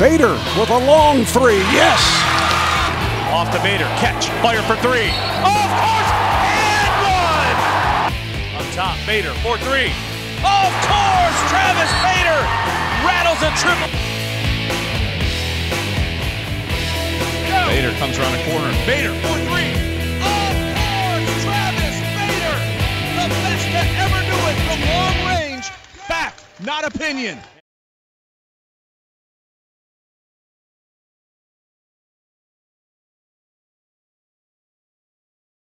Bader with a long three. Yes. Off to Bader. Catch. Fire for three. Of course. And one. On top. Bader. 4-3. Of course. Travis Bader rattles a triple. Bader comes around a corner. Bader. 4-3. Of course. Travis Bader. The best to ever do it from long range. Fact, not opinion.